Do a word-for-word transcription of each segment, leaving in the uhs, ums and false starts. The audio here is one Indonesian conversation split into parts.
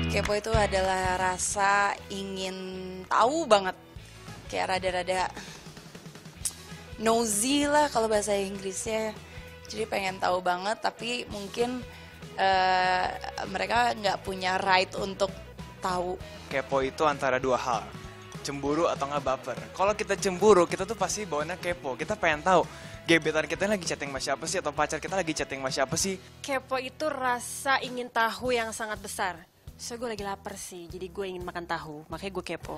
Kepo itu adalah rasa ingin tahu banget. Kayak rada-rada nosy lah kalau bahasa Inggrisnya. Jadi pengen tahu banget tapi mungkin uh, mereka nggak punya right untuk tahu. Kepo itu antara dua hal. Cemburu atau nggak baper. Kalau kita cemburu, kita tuh pasti bawanya kepo. Kita pengen tahu gebetan kita lagi chatting sama siapa sih atau pacar kita lagi chatting sama siapa sih. Kepo itu rasa ingin tahu yang sangat besar. So gue lagi lapar sih, jadi gue ingin makan tahu, makanya gue kepo.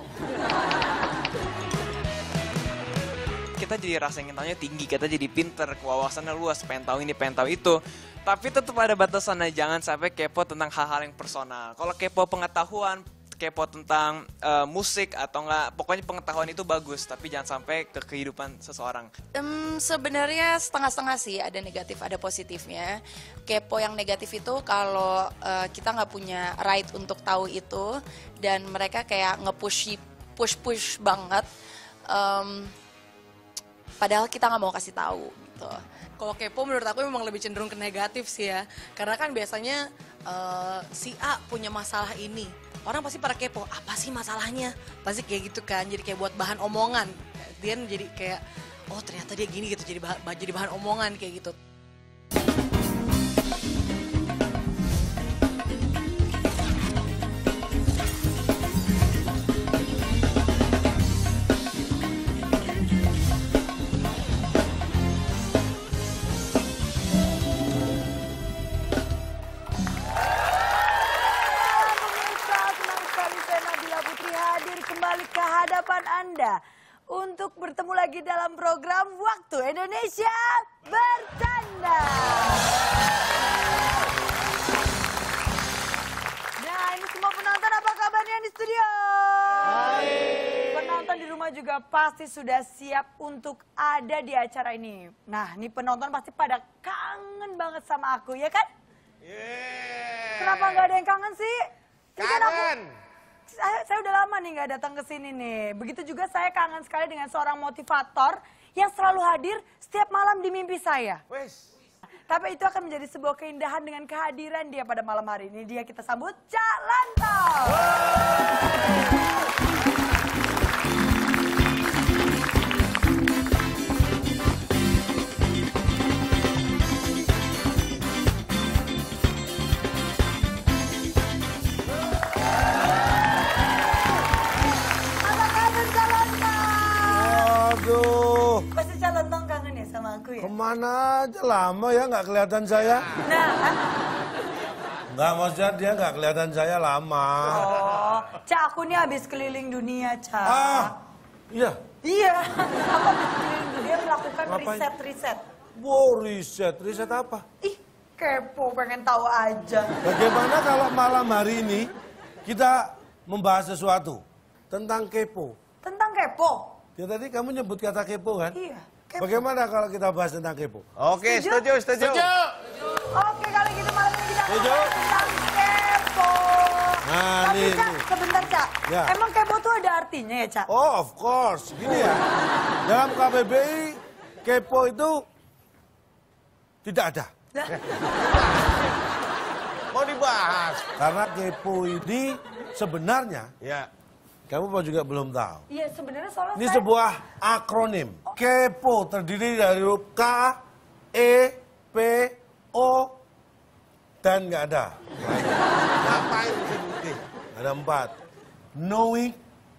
Kita jadi rasa ingin tahunya tinggi, kita jadi pinter, wawasannya luas, pengen tahu ini, pengen tahu itu. Tapi tetap ada batasannya, jangan sampai kepo tentang hal-hal yang personal. Kalau kepo pengetahuan, kepo tentang uh, musik atau enggak, pokoknya pengetahuan itu bagus, tapi jangan sampai ke kehidupan seseorang. Um, sebenarnya setengah-setengah sih, ada negatif, ada positifnya. Kepo yang negatif itu kalau uh, kita nggak punya right untuk tahu itu, dan mereka kayak nge-push, push-push banget, um, padahal kita nggak mau kasih tahu gitu. Kalau kepo menurut aku memang lebih cenderung ke negatif sih ya, karena kan biasanya uh, si A punya masalah ini. Orang pasti pada kepo, apa sih masalahnya? Pasti kayak gitu kan, jadi kayak buat bahan omongan. Dia jadi kayak, oh ternyata dia gini gitu, jadi bahan, jadi bahan omongan kayak gitu. Kembali ke hadapan Anda untuk bertemu lagi dalam program Waktu Indonesia Bercanda. Nah, ini semua penonton apa kabarnya di studio? Hai. Penonton di rumah juga pasti sudah siap untuk ada di acara ini. Nah, ini penonton pasti pada kangen banget sama aku, ya kan? Yeah. Kenapa nggak ada yang kangen sih? Kangen. Saya, saya udah lama nih nggak datang ke sini nih. Begitu juga saya kangen sekali dengan seorang motivator yang selalu hadir setiap malam di mimpi saya. Wes. Tapi itu akan menjadi sebuah keindahan dengan kehadiran dia pada malam hari ini. Dia kita sambut Cak Lantau. Aduh. Pasti Cak Lantau kangen ya sama aku ya? Kemana aja lama ya nggak kelihatan saya. Nah, kan? Nggak, maksudnya dia nggak kelihatan saya lama. Oh, Cak aku nih habis keliling dunia, Cak. Ah, iya. Iya, aku habis keliling dunia melakukan Ngapain? riset-riset. Wow, riset. Riset apa? Ih, kepo, pengen tahu aja. Bagaimana kalau malam hari ini kita membahas sesuatu tentang kepo? Tentang kepo? Ya tadi kamu nyebut kata kepo kan? Iya, kepo. Bagaimana kalau kita bahas tentang kepo? Oke, Setuju? setuju, setuju. Oke, kalau gitu malam ini kita Setuju? ngomongin tentang kepo. Nah, Tapi nih, Cak, nih. sebentar Cak. Ya. Emang kepo tuh ada artinya ya, Cak? Oh, of course. Gini ya. Dalam K B B I, kepo itu tidak ada. Lah, Mau dibahas? Karena kepo ini sebenarnya, Ya. kamu juga belum tahu. iya sebenarnya soalnya Ini saya... sebuah akronim. Kepo terdiri dari huruf K, E, P, O, dan nggak ada. Ngapain disebutin? Ada empat. Knowing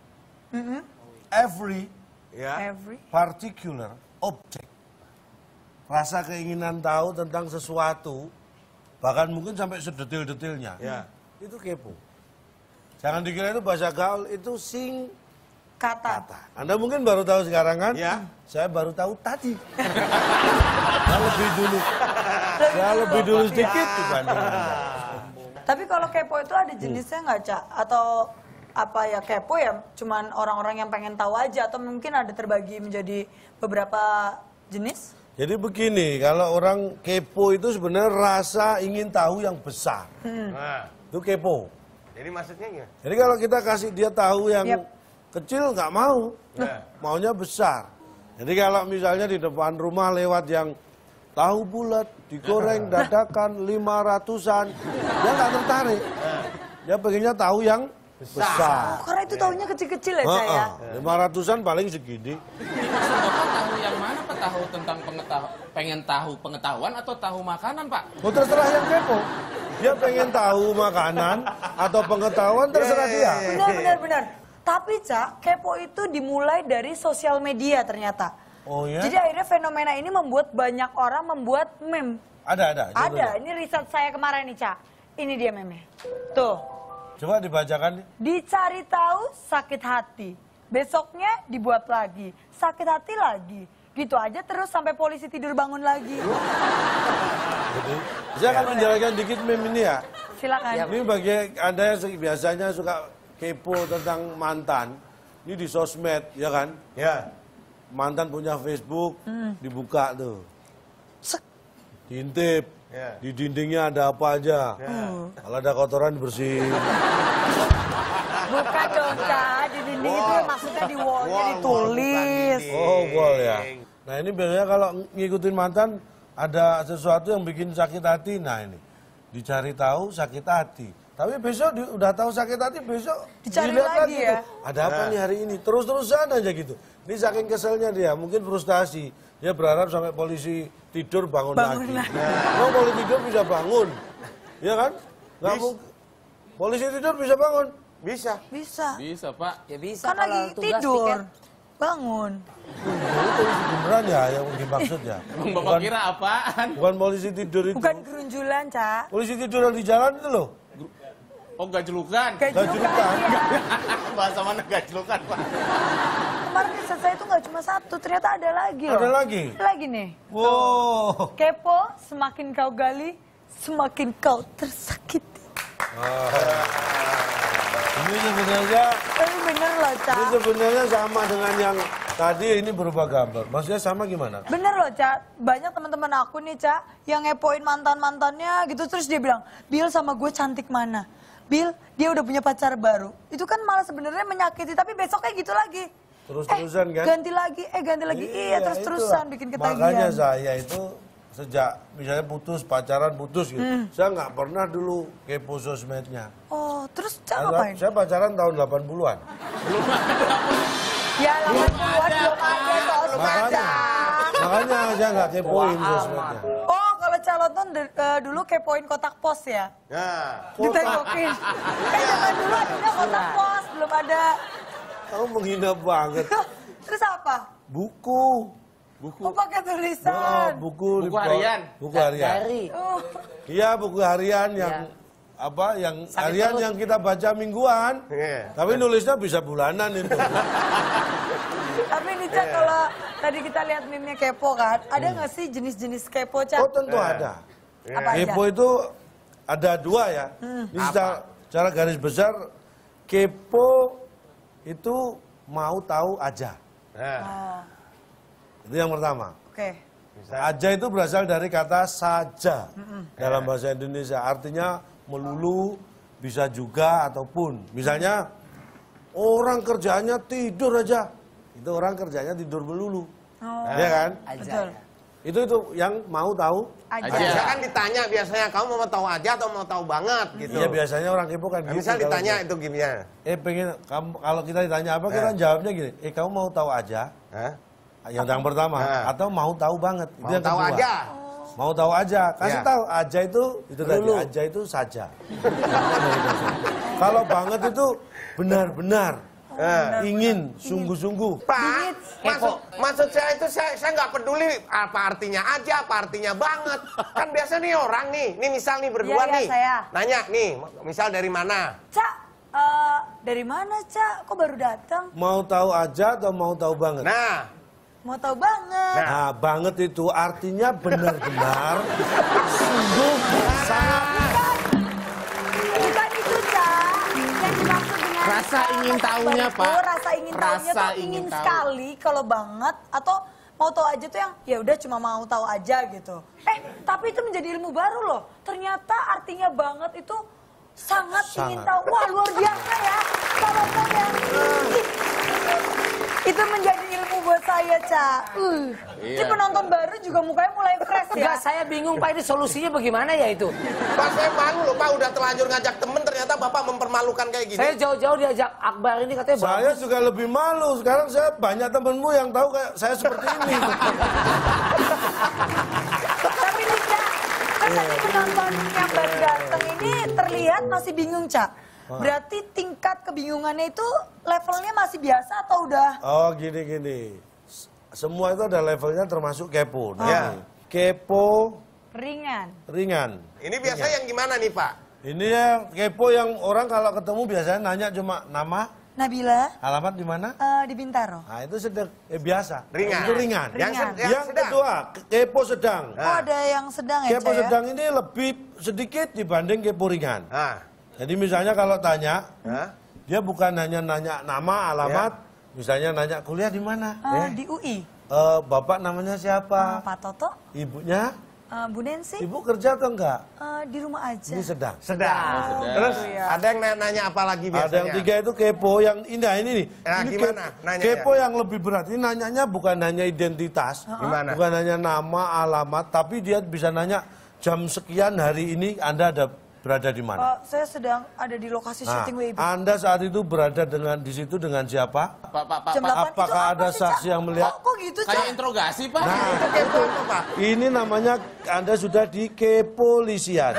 every Ya. Every... particular object. Rasa keinginan tahu tentang sesuatu, bahkan mungkin sampai sedetil-detilnya. Ya. Itu kepo. Jangan dikira itu bahasa gaul, itu sing Kata. kata. Anda mungkin baru tahu sekarang kan? Ya. Saya baru tahu tadi. Saya lebih dulu. Saya lebih dulu sedikit dibanding Anda. Tapi kalau kepo itu ada jenisnya nggak, Cak? Atau apa ya kepo ya cuman orang-orang yang pengen tahu aja atau mungkin ada terbagi menjadi beberapa jenis? Jadi begini, kalau orang kepo itu sebenarnya rasa ingin tahu yang besar. Nah, Itu kepo. jadi maksudnya gimana? Jadi kalau kita kasih dia tahu yang Yap. kecil nggak mau, Ya. maunya besar. Jadi kalau misalnya di depan rumah lewat yang tahu bulat, digoreng dadakan lima ratusan, dia nggak tertarik. dia pengennya tahu yang besar. Oh, karena itu tahunya kecil-kecil ya, Cak ya? Lima ratusan paling segini. Maksud Bapak tahu yang mana, Pak? Tahu tentang pengetahu, pengen tahu pengetahuan atau tahu makanan, Pak? Oh, terserah yang kepo. Dia pengen tahu makanan atau pengetahuan, terserah dia. Benar, benar, benar. Tapi, Cak, kepo itu dimulai dari sosial media ternyata. Oh ya? Jadi akhirnya fenomena ini membuat banyak orang membuat meme. Ada, ada. Ada, ini riset saya kemarin nih, Cak. Ini dia meme. Tuh. Coba dibacakan nih. Dicari tahu sakit hati. Besoknya dibuat lagi. Sakit hati lagi. Gitu aja terus sampai polisi tidur bangun lagi. Jadi, saya akan menjelaskan dikit meme ini ya. Silakan. Ini bagi Anda yang biasanya suka kepo tentang mantan. Ini di sosmed, ya kan? Ya. Mantan punya Facebook, Hmm. dibuka tuh. Sek. Diintip. Ya. Di dindingnya ada apa aja. Kalau ada kotoran bersihin. Bukan dong, Cak. Di dinding itu maksudnya di wallnya Wall, ditulis. wall, bukan Oh, wall ya. Nah ini biasanya kalau ngikutin mantan ada sesuatu yang bikin sakit hati. Nah ini dicari tahu sakit hati. Tapi besok di- udah tahu sakit hati besok Dicari dilihat lagi ya? tuh. Ada apa nih hari ini? Terus-terusan aja gitu. Ini saking keselnya dia, mungkin frustasi. Dia berharap sampai polisi tidur bangun, Bangun lagi. lagi. Oh polisi tidur bisa bangun, ya kan? Nggak Bis- mungkin. Polisi tidur bisa bangun. Bisa. Bisa. Bisa, Pak. Ya bisa Kan kalau lagi tugas tidur. piket. Bangun. Itu polisi beneran ya yang dimaksud ya. Emang Bapak kira apaan? Bukan polisi tidur itu. Bukan gerunjulan, Cak. Polisi tidur yang di jalan itu loh. Oh, gajlukan. Gajlukan, Gajlukan. iya. Bahasa mana gajlukan, Pak? Kemarin riset saya itu nggak cuma satu, ternyata ada lagi loh. Ada lagi? Lagi nih. Wow. Kepo, semakin kau gali, semakin kau tersakiti. Ini sebenarnya Tapi bener loh, ini Cak. sebenarnya sama dengan yang tadi ini berubah gambar. Maksudnya sama gimana? Bener loh, Cak. Banyak teman-teman aku nih, Cak, yang ngepoin mantan-mantannya gitu. Terus dia bilang, Bil sama gue cantik mana? Bil, dia udah punya pacar baru. Itu kan malah sebenarnya menyakiti, tapi besoknya gitu lagi. Terus-terusan eh, kan? ganti lagi, eh ganti lagi. Iya, terus-terusan itulah. bikin Makanya ketagihan. saya itu sejak misalnya putus, pacaran putus gitu. Hmm. Saya nggak pernah dulu kepo sosmednya. Oh, terus Cak Saya, ngapain? saya pacaran tahun delapan puluhan. Ya, delapan puluhan belum ada sosmed, Makanya, Cak. makanya saya nggak kepoin sosmednya. Oh, kalau calon uh, dulu kepoin kotak pos ya? Nah. Ditengokin. Kan zaman dulu adanya kotak pos, belum ada. Kamu menghina banget. Terus apa? Buku. Buku. Oh, pakai Oh, tulisan. buku, Buku di- harian? Buku harian. Dari. Oh, Iya, buku harian yang Iya. apa yang Sakit harian perut. yang kita baca mingguan. Iya. Tapi nulisnya bisa bulanan itu. tapi nih Cak, kalau tadi kita lihat meme-nya kepo kan, ada nggak sih jenis-jenis kepo, Cak? Oh, tentu ada. Apa aja? Kepo itu ada dua ya. Ini secara, secara garis besar kepo itu mau tahu aja. Nah. Oh, Itu yang pertama. oke. Aja itu berasal dari kata saja dalam bahasa Indonesia. Artinya melulu, bisa juga ataupun. Misalnya orang kerjanya tidur aja. Itu orang kerjanya tidur melulu. Oh, Ya kan? Aja. betul. Itu itu yang mau tahu. Aja. Aja. Saya kan ditanya biasanya, kamu mau tahu aja atau mau tahu banget gitu. Iya biasanya orang kepo kan Nah, gitu. misal kalau ditanya dia, itu gini ya. Eh pengen kamu kalau kita ditanya apa kita Eh. jawabnya gini. Eh kamu mau tahu aja? Hah? Yang yang pertama Eh. atau mau tahu banget? Mau itu yang tahu kedua. aja. Mau tahu aja. Kasih Ya. tahu aja itu itu tadi Dulu. aja itu saja. Kalau banget itu benar-benar Eh. ingin sungguh-sungguh. Pak, maksud, maksud saya itu saya saya nggak peduli apa artinya aja, apa artinya banget. Kan biasa nih orang nih, nih misal nih berdua Iya, iya, nih, saya. nanya nih, misal dari mana? Cak, eh, dari mana, Cak? Kok baru datang? Mau tahu aja atau mau tahu banget? Nah, Mau tahu banget. Nah. Nah, banget itu artinya benar-benar sungguh sangat. Bukan itu, Cak. Yang dimaksud dengan Rasa uh, ingin kata tahunya, itu, Pak. Rasa ingin tahunya Rasa tuh ingin ingin tahu. sekali kalau banget atau mau tahu aja tuh yang ya udah cuma mau tahu aja gitu. Eh, tapi itu menjadi ilmu baru loh. Ternyata artinya banget itu sangat, ingin Sangat. tahu. Wah, luar biasa ya. Kalau saya Itu menjadi ilmu buat saya, Cak. Uh. Iya. Ini penonton baru juga mukanya mulai fresh ya. Enggak, saya bingung Pak, ini solusinya bagaimana ya itu? Pak, saya malu loh Pak, udah terlanjur ngajak temen, ternyata Bapak mempermalukan kayak gini. Saya jauh-jauh diajak Akbar ini katanya Saya bagus. juga lebih malu. Sekarang saya banyak temenmu yang tahu kayak saya seperti ini. Tapi nih, Cak, kan tadi penonton yang baru datang ini terlihat masih bingung, Cak. Berarti tingkat kebingungannya itu levelnya masih biasa atau udah? Oh gini-gini. Semua itu ada levelnya termasuk kepo. Nah, Ya. ini. Kepo Ringan. ringan. Ini biasa yang gimana nih Pak? Ini ya kepo yang orang kalau ketemu biasanya nanya cuma nama, Nabila, alamat di mana. eh, di Bintaro. Nah itu sedang eh, biasa. Ringan. Itu ringan. Yang, Ringan. sed- yang Yang sedang. kedua ke- kepo sedang. Oh, ada yang sedang ya, Kepo Cak, ya? sedang ini lebih sedikit dibanding kepo ringan. Nah, Jadi misalnya kalau tanya, Hah? dia bukan hanya nanya nama, alamat, misalnya nanya kuliah di mana. Eh, di U I. Eh, bapak namanya Eh, siapa? Pak Toto, Ibunya? eh, Bu Nancy, Ibu kerja atau enggak? eh, di rumah aja. Ini sedang. sedang. Terus ada yang nanya, nanya apa lagi biasanya? Ada yang tiga itu kepo, yang indah ini nih. Nah, ini gimana kepo, nanyanya? kepo yang lebih berat. Ini nanyanya bukan hanya identitas, Gimana? bukan hanya nama, alamat, tapi dia bisa nanya jam sekian hari ini Anda ada berada di mana. Pak, saya sedang ada di lokasi Nah, syuting W I B. Anda saat itu berada dengan di situ dengan siapa? Pak, Pak, Pak, Jam Pak. delapan itu apakah apa ada sih, saksi Cak? yang melihat? Kok, kok gitu, Kayak Cak? interogasi, Pak. Nah, Itu kepo apa Pak? ini namanya Anda sudah di kepolisian.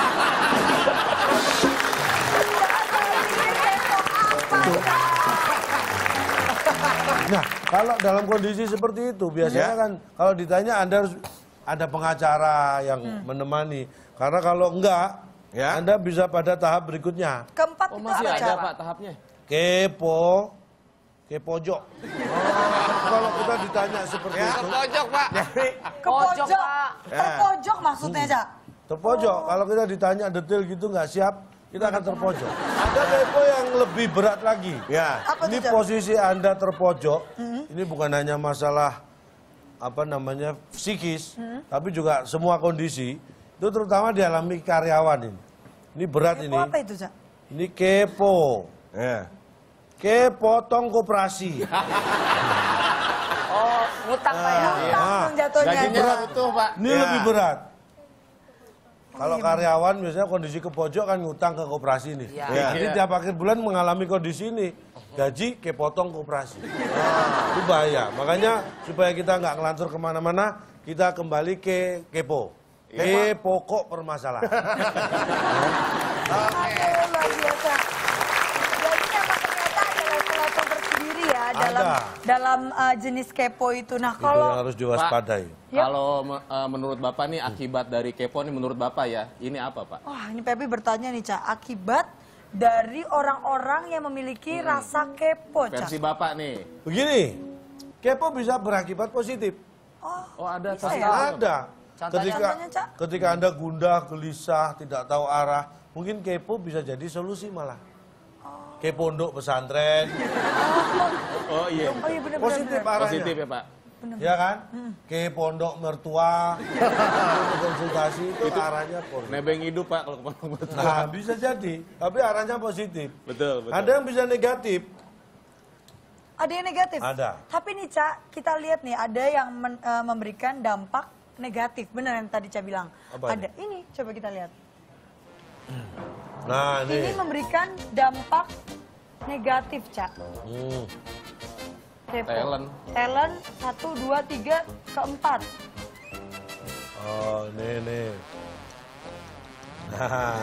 Nah, kalau dalam kondisi seperti itu biasanya Ya. kan kalau ditanya Anda harus ada pengacara yang menemani. Karena kalau enggak, Ya. Anda bisa pada tahap berikutnya. Keempat Oh, itu masih apa, ada, Cak? Pak, tahapnya. Kepo, kepojok. Kalau kita ditanya seperti Ya, itu, pojok Pak. Ke pojok, Pak. terpojok maksudnya, Cak? terpojok. Kalau kita ditanya detail gitu nggak siap, kita akan terpojok. Ada kepo yang lebih berat lagi. Ya. Apa Ini tuh, Cak? posisi Anda terpojok, ini bukan hanya masalah apa namanya psikis, tapi juga semua kondisi. Itu terutama dialami karyawan ini. Ini berat Kepo ini. apa itu, Cak? Ini kepo. Ya. Kepotong koperasi. Oh, ngutang Pak ya. Langsung jatuhnya. Gajinya Cak. utuh, Pak. Ini Ya. lebih berat. Kalau karyawan biasanya kondisi ke pojok kan ngutang ke koperasi nih. Iya. Ya. Jadi tiap akhir bulan mengalami kondisi ini. Gaji kepotong koperasi. Itu bahaya. Makanya supaya kita nggak ngelantur kemana-mana, kita kembali ke kepo. Ke pokok permasalahan. Aduh, luar biasa. Jadi memang ternyata ada level-level tersendiri ya dalam Ada. dalam uh, jenis kepo itu. Nah, Itu kalau yang harus diwaspadai. Yap. Kalau me- eh, menurut Bapak nih akibat dari kepo nih menurut Bapak ya, ini apa, Pak? wah, ini Pepi bertanya nih, Cak, akibat dari orang-orang yang memiliki rasa kepo, Cak. Versi Bapak nih. Begini, kepo bisa berakibat positif. Oh, ada Bisa pasti ya? Ada. Contohnya? Ketika, Contohnya, Cak? ketika Anda gundah, gelisah, tidak tahu arah, mungkin kepo bisa jadi solusi malah. Ke pondok pesantren, Oh iya. Oh iya benar-benar. positif arahnya. Positif ya, Pak. Ya kan? Ke pondok mertua, untuk konsultasi itu, arahnya positif. Nebeng hidup, Pak, kalau kepala betul. Nah, bisa jadi, tapi arahnya positif. Betul, betul. Ada yang bisa negatif. Ada yang negatif? Ada. Tapi nih, Cak, kita lihat nih, ada yang men- eh, memberikan dampak negatif. Benar yang tadi Cak bilang. Apa ada. Ini, coba kita lihat. Nah, Ini nih. memberikan dampak negatif, Cak. Hmm. Kepo. Talent. Talent, satu, dua, tiga, keempat. Oh, nih, nih. Nah,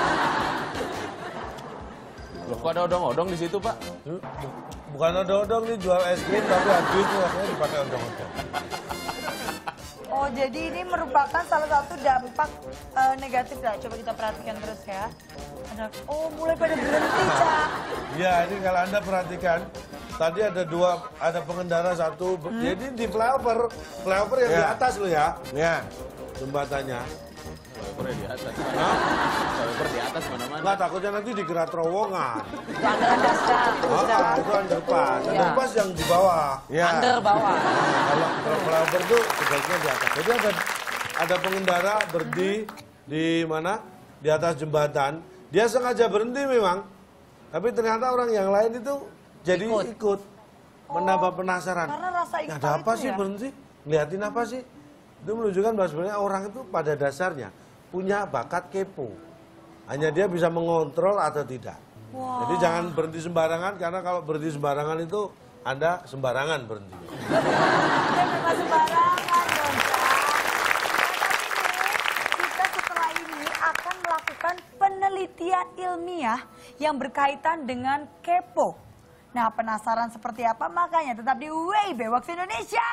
Loh, kok ada odong-odong di situ, Pak? bukan odong-odong nih jual es krim, tapi habis tuh rasanya dipakai odong-odong. Oh, jadi ini merupakan salah satu dampak eh, negatif lah. Coba kita perhatikan terus ya. Ada, oh, mulai pada berhenti, Cak. Ya, ini kalau Anda perhatikan, tadi ada dua, ada pengendara satu, Hmm? jadi di flyover, flyover yang di Ya. atas lo ya, Ya. jembatannya. Flyover di atas. Flyover di atas mana-mana. Nggak, takutnya nanti dikira terowongan. Kandas, Cak. Oh, itu underpass, Iya. underpass yang di bawah. Ya. Under bawah. Nah, kalau kalau flyover itu sebaiknya di atas. Jadi ada ada pengendara berhenti di mana? Di atas jembatan. Dia sengaja berhenti memang, tapi ternyata orang yang lain itu jadi Ikut. ikut. menambah penasaran. Karena rasa ingin Ada tahu apa itu sih ya? berhenti? Ngeliatin apa sih? Itu menunjukkan bahwa sebenarnya orang itu pada dasarnya punya bakat kepo. Hanya dia bisa mengontrol atau tidak. Wah. Jadi jangan berhenti sembarangan, karena kalau berhenti sembarangan itu Anda sembarangan berhenti. Dan memang sembarangan dong, Cak. Nah, tapi nih, kita setelah ini akan melakukan penelitian ilmiah yang berkaitan dengan kepo. Nah, penasaran seperti apa? Makanya tetap di W B Waktu Indonesia.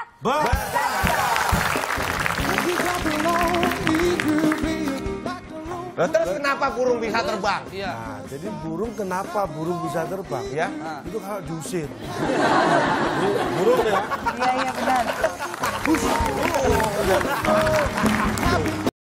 Loh, terus kenapa burung bisa terbang? Nah, jadi burung kenapa burung bisa terbang? Ya. Itu kalau diusir. Jadi burung ya. Iya, iya benar.